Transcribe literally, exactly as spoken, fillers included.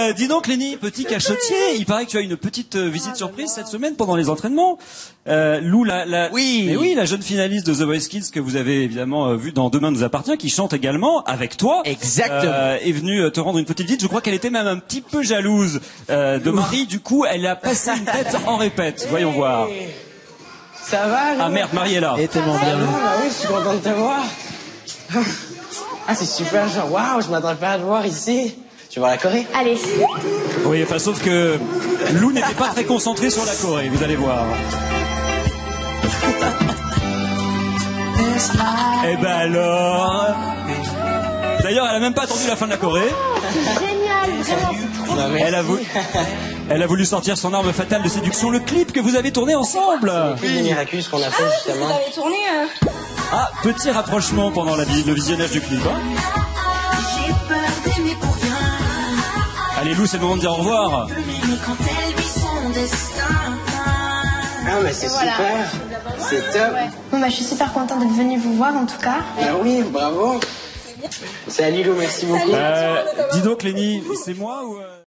Euh, dis donc, Lénie, petit cachotier, il paraît que tu as une petite euh, visite surprise cette semaine pendant les entraînements. Euh, Lou, la, la, oui. mais oui, la jeune finaliste de The Voice Kids que vous avez évidemment euh, vue dans Demain nous appartient, qui chante également avec toi. Exactement. Euh, est venue euh, te rendre une petite visite. Je crois qu'elle était même un petit peu jalouse euh, de Marie. Du coup, elle a passé une tête en répète. Voyons voir. Ça va, Lou? Ah merde, Marie est là. Et tellement bien. Ah, bah oui, je suis content de te voir. Ah, c'est super, genre, waouh, je m'attendais pas à te voir ici. Tu vas voir la Corée? Allez. Oui, enfin, sauf que Lou n'était pas très concentré sur la Corée, vous allez voir. Eh ben alors... D'ailleurs, elle a même pas attendu la fin de la Corée. Génial, vraiment, c'est trop Non, Elle a, voulu, elle a voulu sortir son arme fatale de séduction, le clip que vous avez tourné ensemble. plus de miraculeux qu'on a fait, justement. Vous avez tourné euh... Ah, petit rapprochement pendant la, le visionnage du clip. Hein. Allez Lou, c'est le moment de dire au revoir. Ah, mais c'est voilà. super. C'est top. Ouais. Bon, bah, je suis super contente d'être venue vous voir, en tout cas. Ah oui, bravo. Salut Lou, merci beaucoup. Euh, dis donc Lénie, c'est moi ou... Euh...